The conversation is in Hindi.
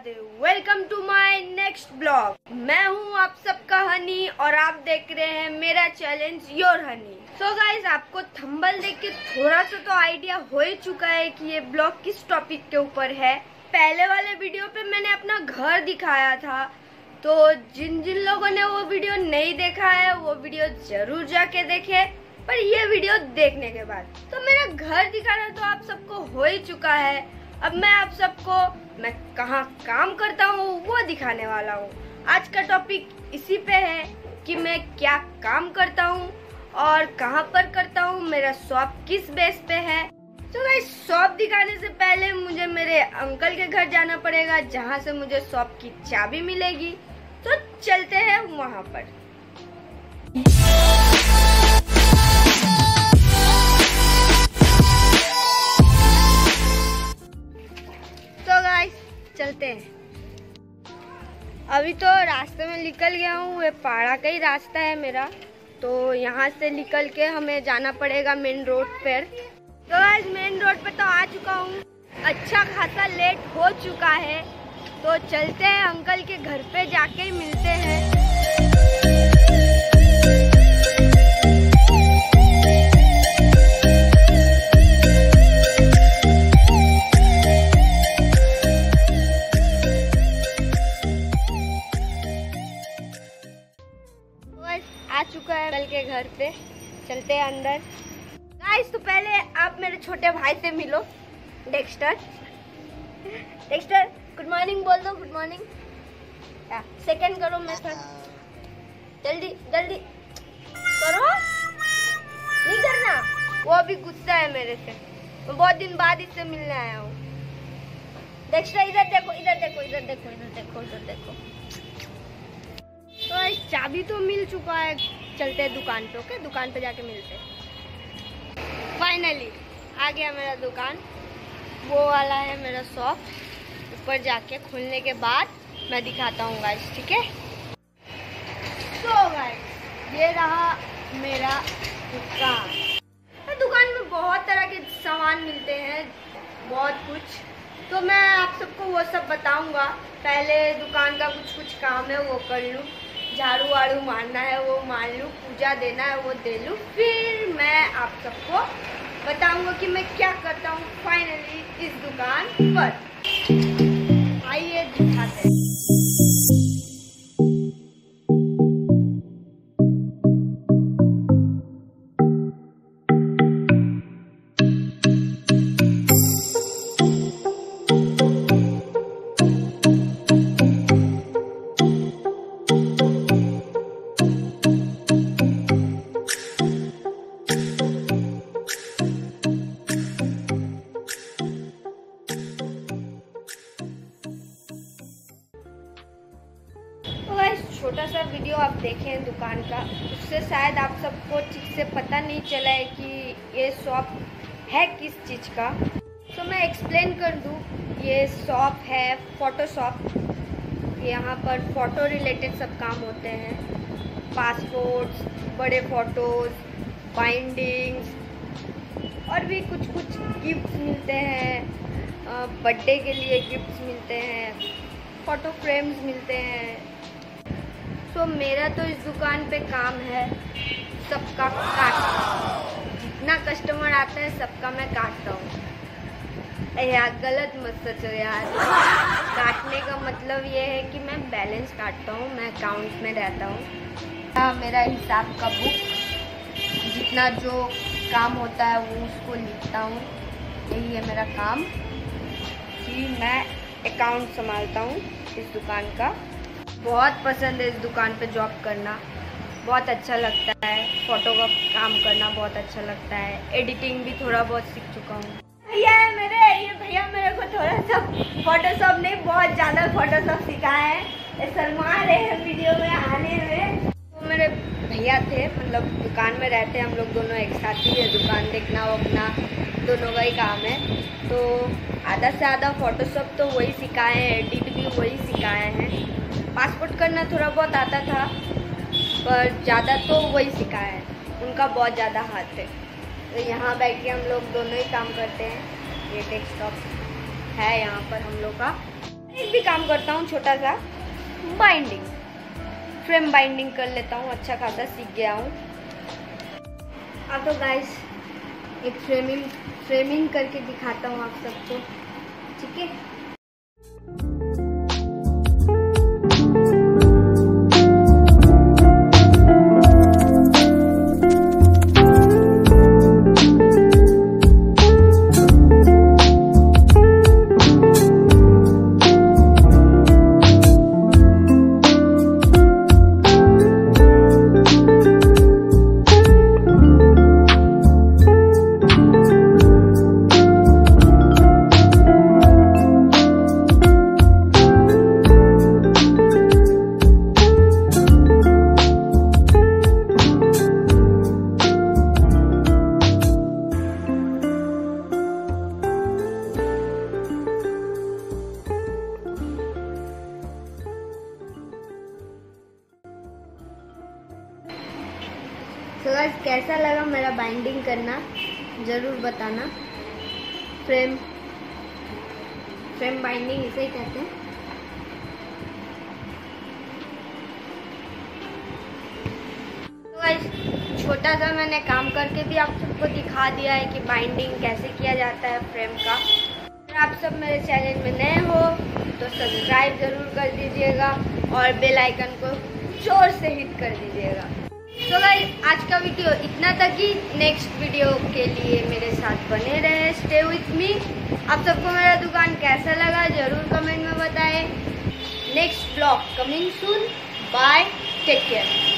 Mahadev. Welcome to my next blog. मैं हूँ आप सबका हनी और आप देख रहे हैं मेरा challenge your honey. So guys, आपको थंबनेल देख के थोड़ा सा तो आइडिया हो ही चुका है कि ये ब्लॉग किस टॉपिक के ऊपर है। पहले वाले वीडियो पे मैंने अपना घर दिखाया था, तो जिन जिन लोगों ने वो वीडियो नहीं देखा है वो वीडियो जरूर जाके देखे। पर ये वीडियो देखने के बाद तो मेरा घर दिखाना तो आप सबको हो ही चुका है। अब मैं आप सबको मैं कहाँ काम करता हूँ वो दिखाने वाला हूँ। आज का टॉपिक इसी पे है कि मैं क्या काम करता हूँ और कहाँ पर करता हूँ, मेरा शॉप किस बेस पे है। तो गाइस, शॉप दिखाने से पहले मुझे मेरे अंकल के घर जाना पड़ेगा, जहाँ से मुझे शॉप की चाबी मिलेगी। तो चलते हैं वहाँ पर। तो गाइस, चलते हैं। अभी तो रास्ते में निकल गया हूँ, ये पहाड़ा का ही रास्ता है मेरा। तो यहाँ से निकल के हमें जाना पड़ेगा मेन रोड पर। तो गाइस, मेन रोड पे तो आ चुका हूँ। अच्छा खासा लेट हो चुका है, तो चलते हैं अंकल के घर पे जाके मिलते हैं। आ चुका है अंकल के घर पे, चलते हैं अंदर। गाइस, तो पहले आप मेरे छोटे भाई से मिलो, डेक्स्टर। डेक्स्टर, गुड मॉर्निंग बोल दो। Good morning. सेकंड करो मेरे साथ, जल्दी जल्दी करो। नहीं करना, वो अभी गुस्सा है मेरे से। मैं बहुत दिन बाद इससे मिलने आया हूँ। डेक्स्टर, इधर देखो, इधर देखो, इधर देखो, इधर देखो, इधर देखो। तो चाबी तो मिल चुका है, चलते हैं दुकान पे। ओके, दुकान पे जाके मिलते हैं। फाइनली आ गया मेरा दुकान, वो वाला है मेरा शॉप। ऊपर जाके खुलने के बाद मैं दिखाता हूँ गाइस, ठीक है। तो गाइस, ये रहा मेरा दुकान। दुकान में बहुत तरह के सामान मिलते हैं, बहुत कुछ। तो मैं आप सबको वो सब बताऊंगा। पहले दुकान का कुछ कुछ काम है वो कर लूँ, झाड़ू वाड़ू मारना है वो मार लूँ, पूजा देना है वो दे लूँ, फिर मैं आप सबको बताऊंगा कि मैं क्या करता हूँ फाइनली इस दुकान पर। आइए दिखाते हैं। छोटा सा वीडियो आप देखें दुकान का, उससे शायद आप सबको ठीक से पता नहीं चला है कि ये शॉप है किस चीज़ का। तो मैं एक्सप्लेन कर दूँ। ये शॉप है फोटो शॉप। यहाँ पर फ़ोटो रिलेटेड सब काम होते हैं। पासपोर्ट्स, बड़े फ़ोटोज़, बाइंडिंग्स और भी कुछ कुछ गिफ्ट्स मिलते हैं। बर्थडे के लिए गिफ्ट्स मिलते हैं, फ़ोटो फ्रेम्स मिलते हैं। तो मेरा तो इस दुकान पे काम है सबका काटना। जितना कस्टमर आता है सबका मैं काटता हूँ। यार गलत मत सोचो यार, काटने का मतलब ये है कि मैं बैलेंस काटता हूँ, मैं अकाउंट में रहता हूँ। मेरा हिसाब का बुक, जितना जो काम होता है वो उसको लिखता हूँ। यही है मेरा काम कि मैं अकाउंट संभालता हूँ इस दुकान का। बहुत पसंद है इस दुकान पे जॉब करना, बहुत अच्छा लगता है। फ़ोटो का काम करना बहुत अच्छा लगता है। एडिटिंग भी थोड़ा बहुत सीख चुका हूँ। भैया मेरे को थोड़ा सा फोटोशॉप नहीं, बहुत ज़्यादा फोटोशॉप सिखाया है। शर्मा रहे हैं वीडियो में आने में। तो मेरे भैया थे, मतलब दुकान में रहते हैं हम लोग दोनों एक साथ ही है। दुकान देखना वगना दोनों का ही काम है। तो आधा से आधा फोटोशॉप तो वही सिखाए हैं, एडिट भी वही सिखाए हैं। पासपोर्ट करना थोड़ा बहुत आता था, पर ज़्यादा तो वही सिखाया है, उनका बहुत ज़्यादा हाथ है। तो यहाँ बैठ के हम लोग दोनों ही काम करते हैं। ये डेस्कटॉप है यहाँ पर हम लोग का। एक भी काम करता हूँ छोटा सा, बाइंडिंग, फ्रेम बाइंडिंग कर लेता हूँ, अच्छा खासा सीख गया हूँ। अब तो गाइस एक फ्रेमिंग करके दिखाता हूँ आप सबको, ठीक है। तो गाइस कैसा लगा मेरा बाइंडिंग करना ज़रूर बताना। फ्रेम बाइंडिंग इसे ही कहते हैं। तो गाइस छोटा सा मैंने काम करके भी आप सबको दिखा दिया है कि बाइंडिंग कैसे किया जाता है फ्रेम का। अगर आप सब मेरे चैनल में नए हो तो सब्सक्राइब ज़रूर कर दीजिएगा और बेल आइकन को जोर से हिट कर दीजिएगा। तो गाइस आज का वीडियो इतना तक ही। नेक्स्ट वीडियो के लिए मेरे साथ बने रहे, स्टे विथ मी। आप सबको मेरा दुकान कैसा लगा ज़रूर कमेंट में बताएं। Next blog coming soon. Bye, take care.